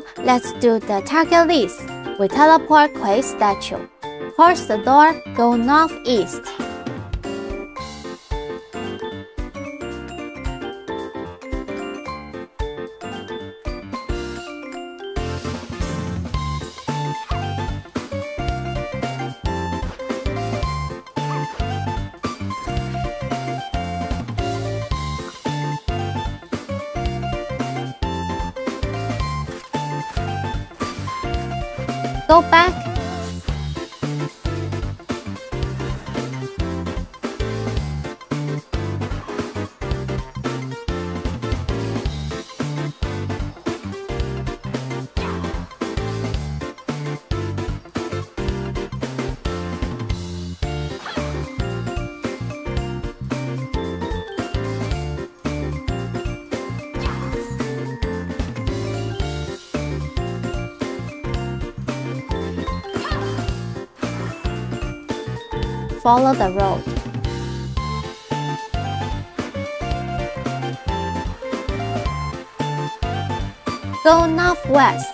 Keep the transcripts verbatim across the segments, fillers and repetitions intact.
Now, let's do the target list. We teleport Quay Statue. Cross the door, go northeast. Go back. Follow the road. Go northwest.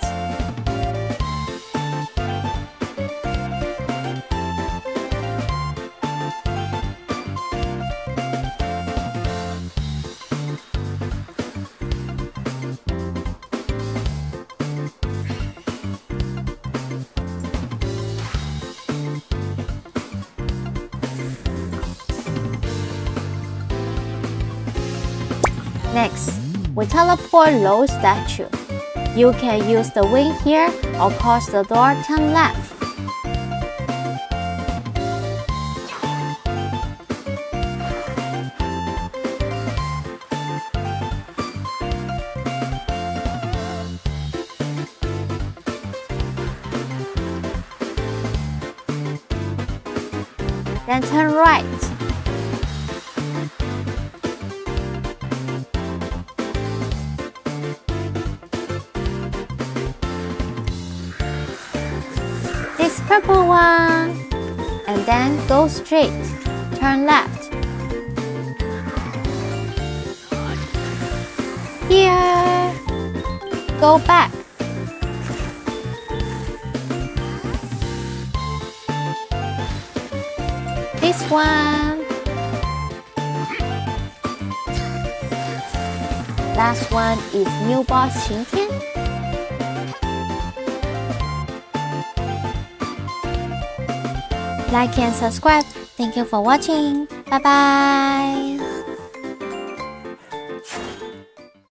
Next, we teleport Low Statue. You can use the wing here or cross the door, turn left. Then turn right. This purple one, and then go straight, turn left. Here, go back. This one. Last one is Mini Boss Location. Like and subscribe. Thank you for watching. Bye bye.